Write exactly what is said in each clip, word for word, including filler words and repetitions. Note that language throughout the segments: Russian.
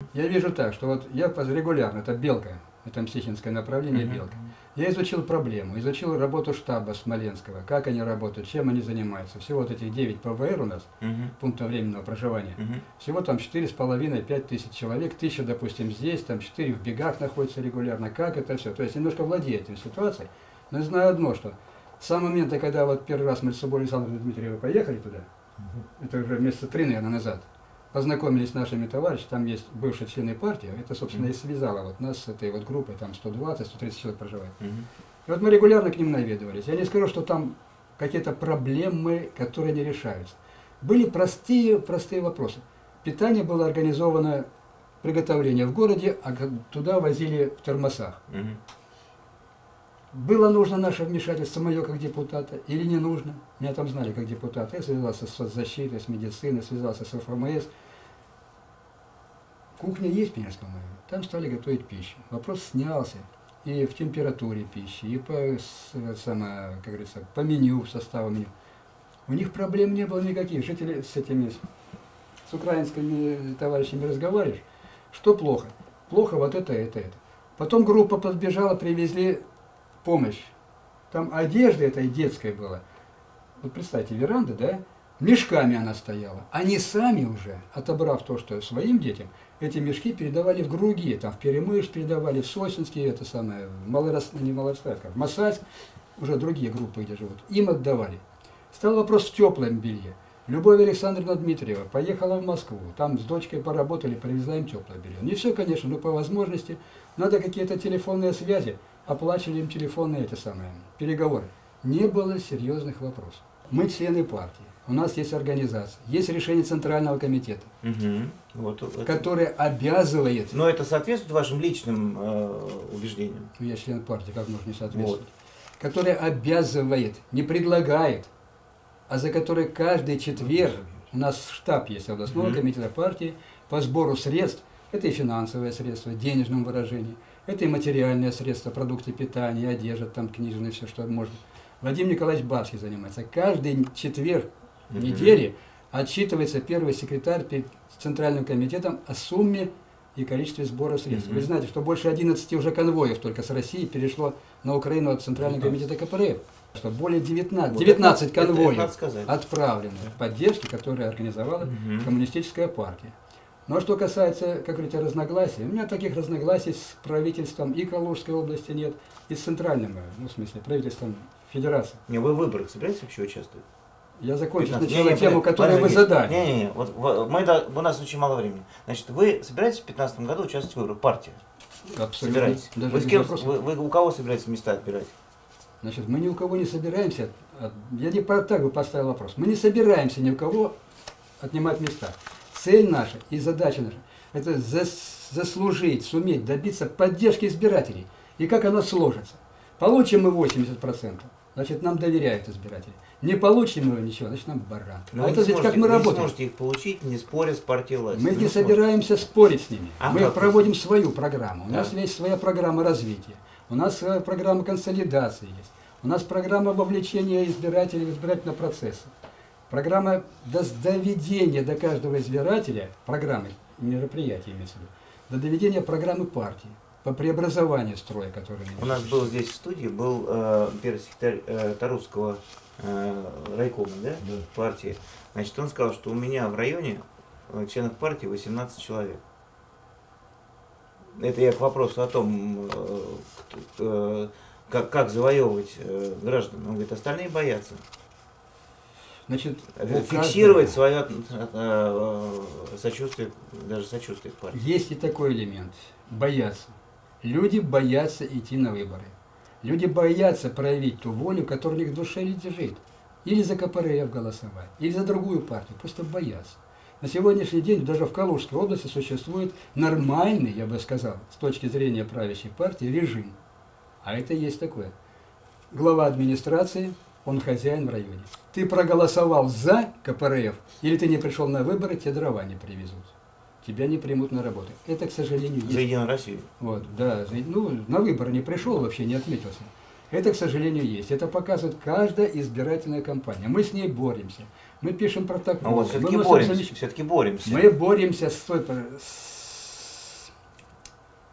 Я вижу так, что вот я регулярно, это Белка, это Мстихинское направление, uh-huh. Белка. Я изучил проблему, изучил работу штаба Смоленского, как они работают, чем они занимаются. Всего вот этих девять пэ вэ эр у нас, uh-huh. пунктов временного проживания. Uh-huh. Всего там четыре с половиной — пять тысяч человек, тысяча, допустим, здесь, там четыре в бегах находятся регулярно. Как это все? То есть немножко владею этой ситуацией, но я знаю одно, что с самого момента, когда вот первый раз мы с собой Александром Дмитриевым поехали туда, uh-huh. это уже месяца три, наверное, назад, познакомились с нашими товарищами, там есть бывшие члены партии, это, собственно, mm-hmm. и связало вот нас с этой вот группой, там сто двадцать — сто тридцать человек проживает. Mm-hmm. И вот мы регулярно к ним наведывались. Я не скажу, что там какие-то проблемы, которые не решаются. Были простые, простые вопросы. Питание было организовано, приготовление в городе, а туда возили в термосах. Mm-hmm. Было нужно наше вмешательство, мое как депутата, или не нужно? Меня там знали как депутата. Я связался с соцзащитой, с медициной, связался с эф эм эс. Кухня есть в Пионерском районе. Там стали готовить пищу. Вопрос снялся. И в температуре пищи, и по, самое, как говорится, по меню, составу меню. У них проблем не было никаких. Жители с этими, с украинскими товарищами разговариваешь. Что плохо? Плохо вот это, это, это. Потом группа подбежала, привезли помощь. Там одежда этой детской была. Вот представьте, веранда, да? Мешками она стояла. Они сами уже, отобрав то, что своим детям, эти мешки передавали в другие. Там в Перемыш передавали, в Сосинский, это самое, в Малорос... не Малороссийск, в Мосальск, уже другие группы, где живут. Им отдавали. Стал вопрос в теплом белье. Любовь Александровна Дмитриева поехала в Москву. Там с дочкой поработали, привезла им теплое белье. Не все, конечно, но по возможности. Надо какие-то телефонные связи. Оплачивали им телефонные эти самые переговоры. Не было серьезных вопросов. Мы члены партии, у нас есть организация, есть решение Центрального комитета, угу. вот, это... которое обязывает... Но это соответствует вашим личным э, убеждениям? Я член партии, как можно не соответствовать? Вот. Которое обязывает, не предлагает, а за которое каждый четверг, у нас штаб есть областного угу. комитета партии по сбору средств, это и финансовые средства, в денежном выражении, это и материальные средства, продукты питания, одежда, там книжные, все, что можно. Владимир Николаевич Барский занимается. Каждый четверг uh-huh. недели отчитывается первый секретарь перед Центральным комитетом о сумме и количестве сбора средств. Uh-huh. Вы знаете, что больше одиннадцати уже конвоев только с России перешло на Украину от Центрального uh-huh. комитета ка пэ эр эф. Что более девятнадцати, девятнадцати конвоев отправлено в поддержке, которые организовала uh-huh. коммунистическая партия. Но что касается, как говорите, разногласий, у меня таких разногласий с правительством и Калужской области нет, и с центральным, ну, в смысле, правительством Федерации. Не, вы в выборах собираетесь вообще участвовать? Я закончу сначала тему, которую вы задали. Не-не-не, вот, мы, да, у нас очень мало времени. Значит, вы собираетесь в две тысячи пятнадцатом году участвовать в выборах? Партия? Абсолютно. Собираетесь? Вы, с кем, вы, вы у кого собираетесь места отбирать? Значит, мы ни у кого не собираемся, я не про так бы поставил вопрос, мы не собираемся ни у кого отнимать места. Цель наша и задача наша – это заслужить, суметь добиться поддержки избирателей. И как оно сложится. Получим мы восемьдесят процентов, значит, нам доверяют избиратели. Не получим мы ничего, значит, нам баран. Но а это значит, как мы работаем. Вы не сможете их получить, не споря с партией власти. Мы не, не собираемся спорить с ними. А мы проводим свою программу. У да. нас есть своя программа развития. У нас своя программа консолидации есть. У нас программа вовлечения избирателей в избирательный процесс. Программа доведения до каждого избирателя, программы, мероприятия имеется в виду, до доведения программы партии по преобразованию строя, который... У нас был здесь в студии, был э, первый секретарь э, Тарусского э, райкома, да, да, партии. Значит, он сказал, что у меня в районе э, членов партии восемнадцать человек. Это я к вопросу о том, э, э, как, как завоевывать э, граждан. Он говорит, остальные боятся. Значит, фиксировать свое э, сочувствие, даже сочувствие к партии. Есть и такой элемент. Боятся. Люди боятся идти на выборы. Люди боятся проявить ту волю, которая у них в душе лежит. Или за ка пэ эр эф голосовать, или за другую партию. Просто боятся. На сегодняшний день даже в Калужской области существует нормальный, я бы сказал, с точки зрения правящей партии, режим. А это есть такое. Глава администрации, он хозяин в районе. Ты проголосовал за ка пэ эр эф, или ты не пришел на выборы, тебе дрова не привезут. Тебя не примут на работу. Это, к сожалению, есть. За Единую Россию. Вот, да. Ну, на выборы не пришел, вообще не отметился. Это, к сожалению, есть. Это показывает каждая избирательная кампания. Мы с ней боремся. Мы пишем протоколы. Но вот все-таки боремся. Все-таки боремся. Мы боремся с, той,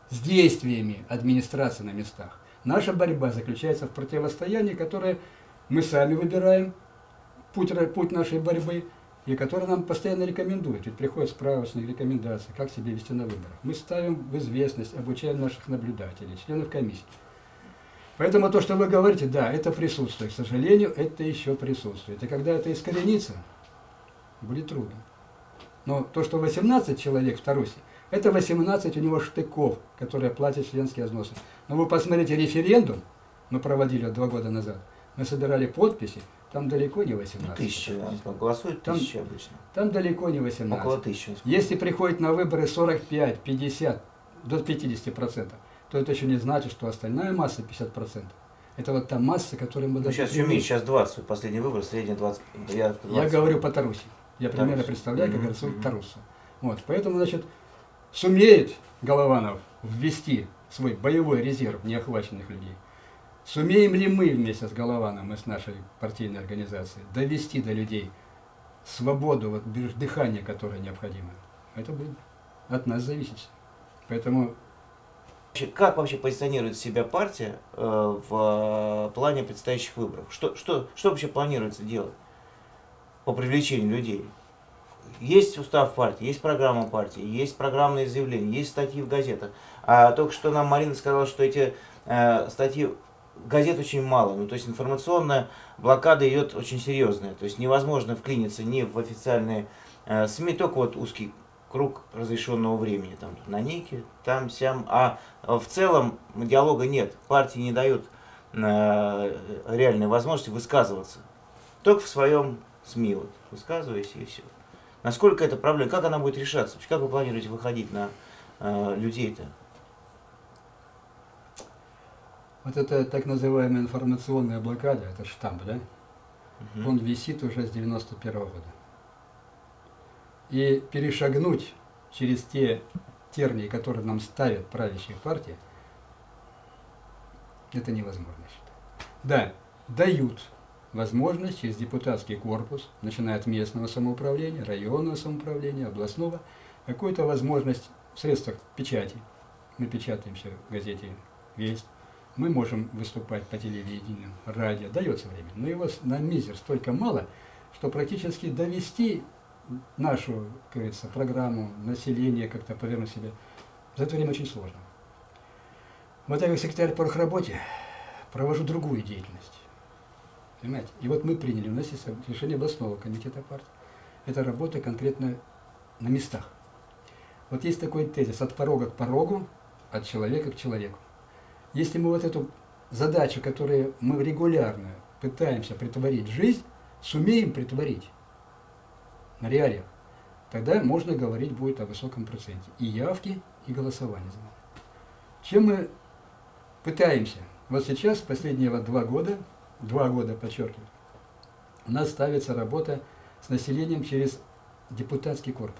с действиями администрации на местах. Наша борьба заключается в противостоянии, которое мы сами выбираем, путь, путь нашей борьбы, и который нам постоянно рекомендуют. Ведь приходят справочные рекомендации, как себя вести на выборах. Мы ставим в известность, обучаем наших наблюдателей, членов комиссии. Поэтому то, что вы говорите, да, это присутствует. К сожалению, это еще присутствует. И когда это искоренится, будет трудно. Но то, что восемнадцать человек в Тарусе, это восемнадцать у него штыков, которые платят членские взносы. Но вы посмотрите референдум, мы проводили два года назад, мы собирали подписи, там далеко не восемнадцать. Тысяча, голосуют тысячи обычно. Там далеко не восемнадцать. Около тысячи. Если приходит на выборы сорок пять, пятьдесят, до пятидесяти процентов, то это еще не значит, что остальная масса пятьдесят процентов. Это вот та масса, которую мы... Ну, сейчас еще меньше, сейчас двадцать, последний выбор, средний двадцать. Я, двадцать. Я говорю по Таруси. Я примерно Таруси. представляю, как Mm-hmm. голосует Таруса. Вот, поэтому, значит, сумеет Голованов ввести свой боевой резерв неохваченных людей. Сумеем ли мы вместе с Голованом и с нашей партийной организацией довести до людей свободу, вот, дыхания, которое необходимо? Это будет от нас зависеть. Поэтому... Как вообще позиционирует себя партия э, в э, плане предстоящих выборов? Что, что, что вообще планируется делать по привлечению людей? Есть устав партии, есть программа партии, есть программные заявления, есть статьи в газетах. А только что нам Марина сказала, что эти э, статьи... Газет очень мало, ну то есть информационная блокада идет очень серьезная, то есть невозможно вклиниться ни в официальные э, СМИ, только вот узкий круг разрешенного времени, там на Нике, там, сям, а в целом диалога нет, партии не дают э, реальной возможности высказываться, только в своем СМИ вот, высказываясь и все. Насколько это проблема, как она будет решаться, как вы планируете выходить на э, людей-то? Вот это так называемая информационная блокада, это штамп, да? Угу. Он висит уже с девяносто первого года. И перешагнуть через те тернии, которые нам ставят правящие партии, это невозможно, я считаю. Да, дают возможность через депутатский корпус, начиная от местного самоуправления, районного самоуправления, областного, какую-то возможность в средствах печати. Мы печатаемся в газете «Весть». Мы можем выступать по телевидению, радио, дается время, но его на мизер столько мало, что практически довести нашу, как говорится, программу, население как-то повернуть себе, за это время очень сложно. Вот я как секретарь по работе провожу другую деятельность. Понимаете? И вот мы приняли, у нас есть решение областного комитета партии. Это работа конкретно на местах. Вот есть такой тезис: от порога к порогу, от человека к человеку. Если мы вот эту задачу, которую мы регулярно пытаемся притворить в жизнь, сумеем притворить на реалиях, тогда можно говорить будет о высоком проценте и явки, и голосования. Чем мы пытаемся? Вот сейчас, последние вот два года, два года, подчеркиваю, у нас ставится работа с населением через депутатский корпус.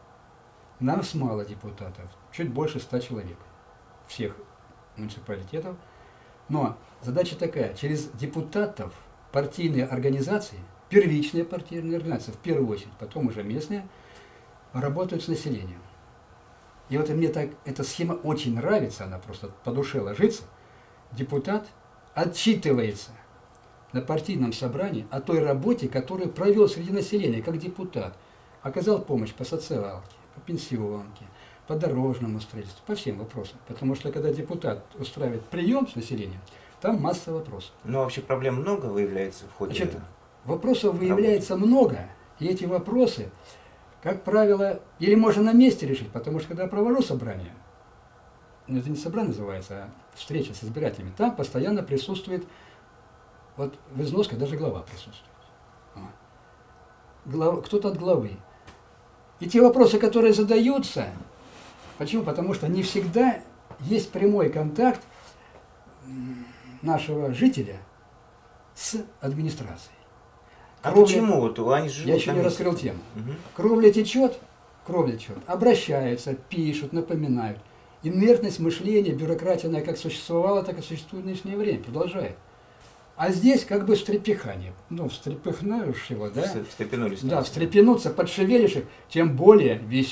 Нас мало депутатов, чуть больше ста человек, всех муниципалитетов. Но задача такая: через депутатов партийные организации, первичные партийные организации, в первую очередь, потом уже местные, работают с населением. И вот мне так эта схема очень нравится, она просто по душе ложится. Депутат отчитывается на партийном собрании о той работе, которую провел среди населения, как депутат. Оказал помощь по социалке, по пенсионке, по дорожному строительству, по всем вопросам. Потому что когда депутат устраивает прием с населением, там масса вопросов. Но вообще проблем много выявляется в ходе? Значит, вопросов выявляется много, и эти вопросы, как правило, или можно на месте решить, потому что когда я провожу собрание, ну, это не собрание называется, а встреча с избирателями, там постоянно присутствует, вот в износках даже глава присутствует. Глав, кто-то от главы. И те вопросы, которые задаются, почему? Потому что не всегда есть прямой контакт нашего жителя с администрацией. А Кровля, почему? Вот они живут я еще не месте. раскрыл тему. Угу. Кровля течет, кровля течет, обращаются, пишут, напоминают. Инертность мышления, бюрократия, она как существовала, так и существует в нынешнее время, продолжает. А здесь как бы встрепихание. Ну, встрепыхнешь его, да? Встрепенулись. Да, встрепенуться, подшевелишь их, тем более висит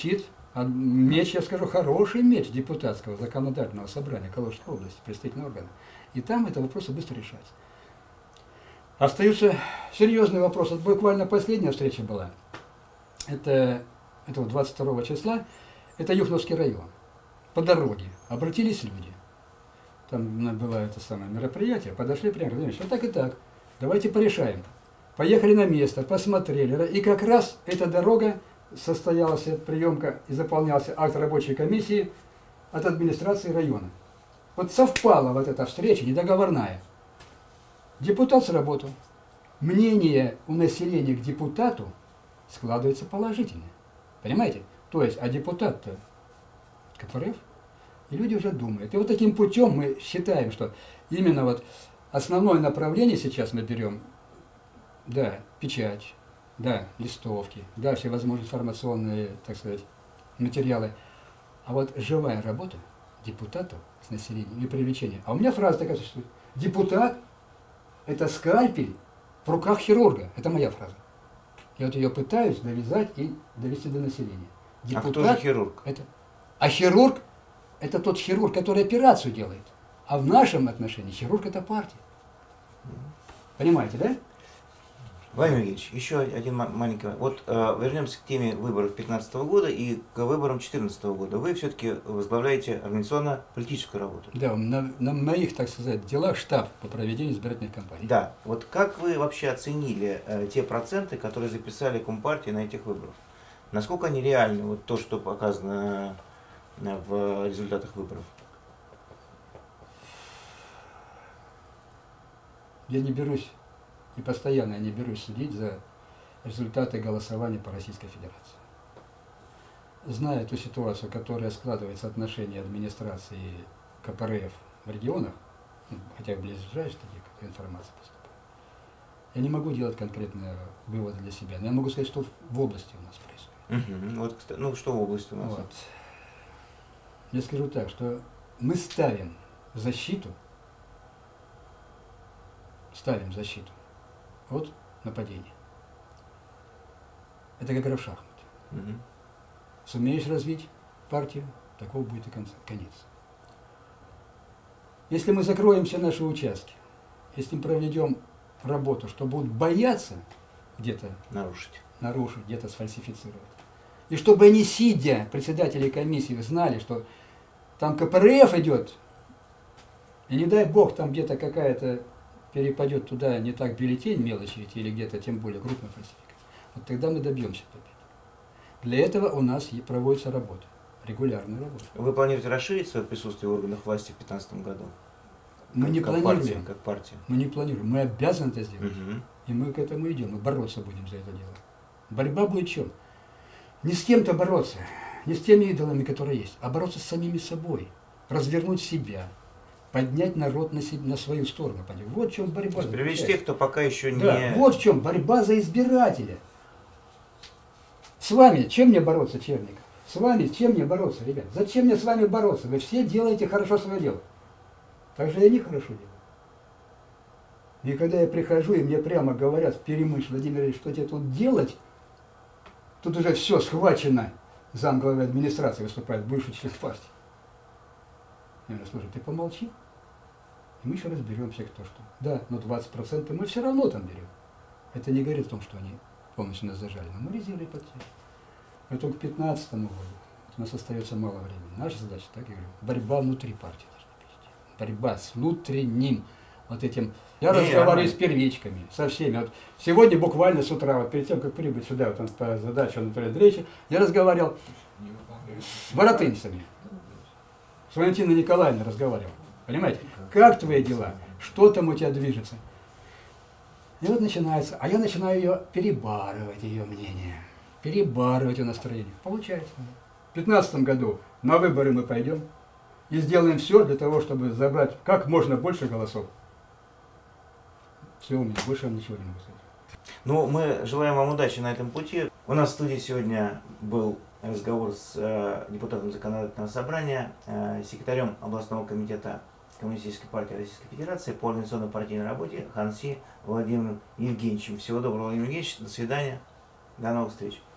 А меч, я скажу, хороший меч депутатского законодательного собрания Калужской области, представительного органа. И там это вопросы быстро решаются. Остаются серьезные вопросы. Вот буквально последняя встреча была. Это, это двадцать второго числа. Это Юхновский район. По дороге обратились люди. Там было это самое мероприятие. Подошли прямо, говорят, вот так и так. Давайте порешаем. Поехали на место, посмотрели. И как раз эта дорога, состоялась приемка и заполнялся акт рабочей комиссии от администрации района. Вот совпала вот эта встреча недоговорная. Депутат сработал. Мнение у населения к депутату складывается положительное. Понимаете? То есть, а депутат-то КПРФ, и люди уже думают. И вот таким путем мы считаем, что именно вот основное направление сейчас мы берем, да, печать, да, листовки, да, всевозможные информационные, так сказать, материалы. А вот живая работа депутатов с населением и привлечение. А у меня фраза такая существует. Депутат – это скальпель в руках хирурга. Это моя фраза. Я вот ее пытаюсь довязать и довести до населения. Депутат, а кто же хирург? Это, а хирург – это тот хирург, который операцию делает. А в нашем отношении хирург – это партия. Понимаете, да? Владимир Евгеньевич, еще один маленький. Вот э, вернемся к теме выборов две тысячи пятнадцатого года и к выборам две тысячи четырнадцатого года. Вы все-таки возглавляете организационно-политическую работу. Да, на, на моих, так сказать, делах штаб по проведению избирательных кампаний. Да. Вот как вы вообще оценили э, те проценты, которые записали Компартии на этих выборах? Насколько они реальны, вот то, что показано в результатах выборов? Я не берусь, и постоянно я не берусь следить за результаты голосования по Российской Федерации. Зная ту ситуацию, которая складывается в отношении администрации КПРФ в регионах, ну, хотя в ближайшие такие информации поступает, я не могу делать конкретные выводы для себя, но я могу сказать, что в области у нас происходит. Угу. Вот, ну, что в области у нас? Вот. Я скажу так, что мы ставим защиту, ставим защиту от нападения. Это как игра в шахматы. Угу. Сумеешь развить партию, такого будет и конец. Если мы закроем все наши участки, если мы проведем работу, что будут бояться где-то нарушить, нарушить, где-то сфальсифицировать, и чтобы они, сидя, председатели комиссии, знали, что там КПРФ идет, и не дай бог там где-то какая-то перепадет туда не так бюллетень мелочи или где-то тем более крупная фальсификация. Вот тогда мы добьемся победы. Для этого у нас и проводится работа, регулярная работа. Вы планируете расширить свое присутствие в органах власти в две тысячи пятнадцатом году? Мы как, не как планируем. Партия, как партия. Мы не планируем. Мы обязаны это сделать. Угу. И мы к этому идем. Мы бороться будем за это дело. Борьба будет в чем? Не с кем-то бороться, не с теми идолами, которые есть, а бороться с самими собой. Развернуть себя. Поднять народ на, себе, на свою сторону. Вот в чем борьба. Привлечь тех, кто пока еще не... Да, вот в чем борьба за избирателя. С вами чем мне бороться, Черников? С вами чем мне бороться, ребят? Зачем мне с вами бороться? Вы все делаете хорошо свое дело. Так же и они хорошо делают. И когда я прихожу, и мне прямо говорят, Перемыш, Владимир Ильич, что тебе тут делать? Тут уже все схвачено. Замглавы администрации выступает, бывший член партии. Я говорю, слушай, ты помолчи, и мы еще разберемся, кто что. Да, но двадцать процентов мы все равно там берем. Это не говорит о том, что они полностью нас зажали, но мы резервы потеряли. Поэтому к пятнадцатому году у нас остается мало времени. Наша задача, так я говорю, борьба внутри партии должна быть. Борьба с внутренним вот этим. Я не, разговариваю не. с первичками, со всеми. Вот сегодня буквально с утра, вот перед тем, как прибыть сюда, вот он по задаче Анатолия Андреевича, я разговаривал с воротынцами. С Валентиной Николаевной разговаривал. Понимаете? Как твои дела? Что там у тебя движется? И вот начинается. А я начинаю ее перебарывать, ее мнение. Перебарывать ее настроение. Получается. В две тысячи пятнадцатом году на выборы мы пойдем и сделаем все для того, чтобы забрать как можно больше голосов. Все, у меня больше вам ничего не могу сказать. Ну, мы желаем вам удачи на этом пути. У нас в студии сегодня был разговор с э, депутатом законодательного собрания, э, секретарем областного комитета Коммунистической партии Российской Федерации по организационной партийной работе Ханси Владимиром Евгеньевичем. Всего доброго, Владимир Евгеньевич. До свидания. До новых встреч.